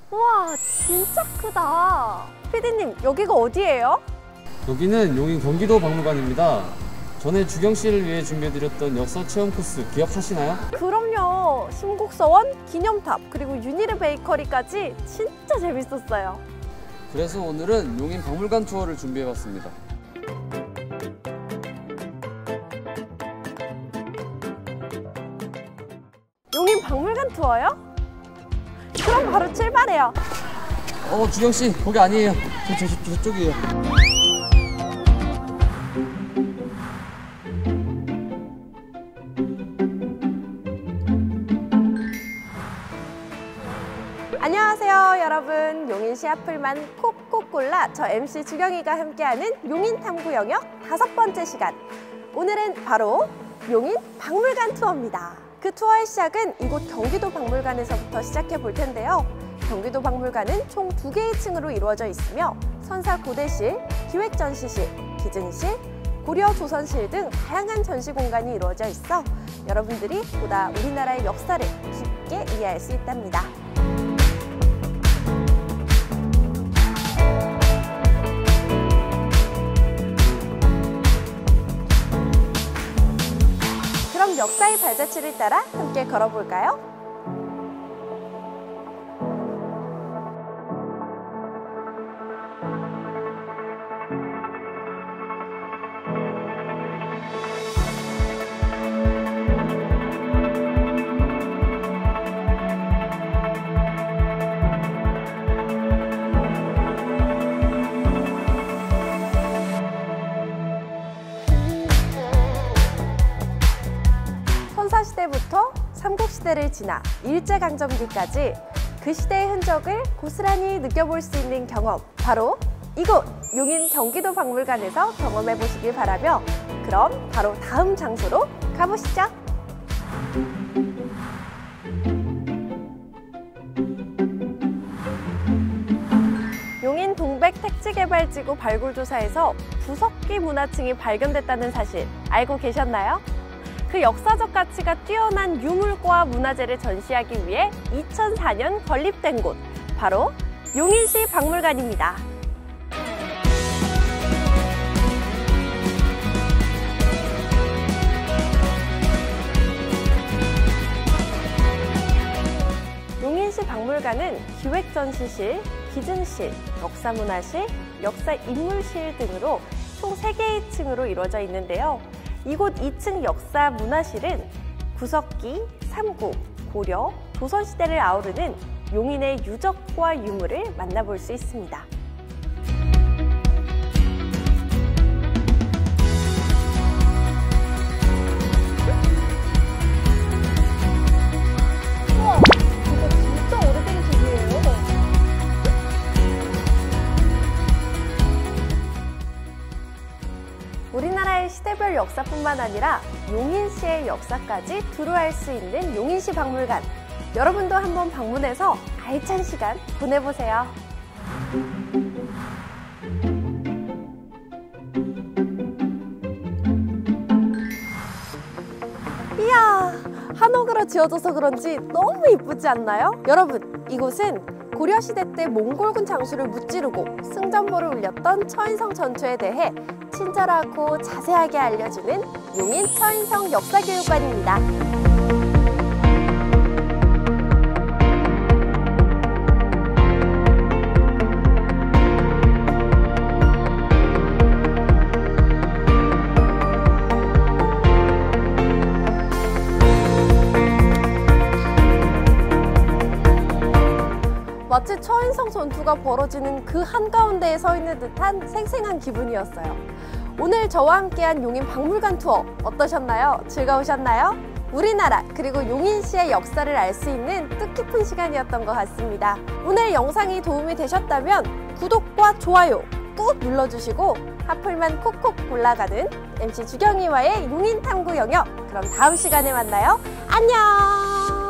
우와, 진짜 크다. 피디님, 여기가 어디예요? 여기는 용인 경기도 박물관입니다. 전에 주경 씨를 위해 준비해드렸던 역사 체험 코스 기억하시나요? 그럼요. 심곡서원, 기념탑, 그리고 유니르 베이커리까지 진짜 재밌었어요. 그래서 오늘은 용인 박물관 투어를 준비해봤습니다. 용인 박물관 투어요? 그럼 바로 출발해요. 주경 씨, 거기 아니에요. 저쪽이에요. 안녕하세요, 여러분. 용인시 앞을만 콕콕 골라 저 MC 주경이가 함께하는 용인 탐구 영역 5번째 시간. 오늘은 바로 용인 박물관 투어입니다. 그 투어의 시작은 이곳 경기도 박물관에서부터 시작해 볼 텐데요. 경기도 박물관은 총 2개의 층으로 이루어져 있으며 선사고대실, 기획전시실, 기증실, 고려조선실 등 다양한 전시 공간이 이루어져 있어 여러분들이 보다 우리나라의 역사를 깊게 이해할 수 있답니다. 그럼 역사의 발자취를 따라 함께 걸어볼까요? 선사시대부터 삼국시대를 지나 일제강점기까지 그 시대의 흔적을 고스란히 느껴볼 수 있는 경험, 바로 이곳 용인 경기도 박물관에서 경험해 보시길 바라며 그럼 바로 다음 장소로 가보시죠. 용인 동백 택지개발지구 발굴조사에서 구석기 문화층이 발견됐다는 사실 알고 계셨나요? 그 역사적 가치가 뛰어난 유물과 문화재를 전시하기 위해 2004년 건립된 곳, 바로 용인시 박물관입니다. 용인시 박물관은 기획전시실, 기증실, 역사문화실, 역사인물실 등으로 총 3개의 층으로 이루어져 있는데요. 이곳 2층 역사문화실은 구석기, 삼국, 고려, 조선시대를 아우르는 용인의 유적과 유물을 만나볼 수 있습니다. 우와, 이거 진짜 오래된 집이에요. 우리나라의 시대별 역사뿐만 아니라 용인시의 역사까지 두루할 수 있는 용인시 박물관. 여러분도 한번 방문해서 알찬 시간 보내보세요. 이야, 한옥으로 지어져서 그런지 너무 이쁘지 않나요? 여러분, 이곳은 고려시대 때 몽골군 장수를 무찌르고 승전보를 울렸던 처인성 전투에 대해 친절하고 자세하게 알려주는 용인 처인성 역사교육관입니다. 마치 처인성 전투가 벌어지는 그 한가운데에 서 있는 듯한 생생한 기분이었어요. 오늘 저와 함께한 용인 박물관 투어 어떠셨나요? 즐거우셨나요? 우리나라 그리고 용인시의 역사를 알 수 있는 뜻깊은 시간이었던 것 같습니다. 오늘 영상이 도움이 되셨다면 구독과 좋아요 꾹 눌러주시고 하플만 콕콕 골라가는 MC 주경이와의 용인 탐구 영역, 그럼 다음 시간에 만나요. 안녕!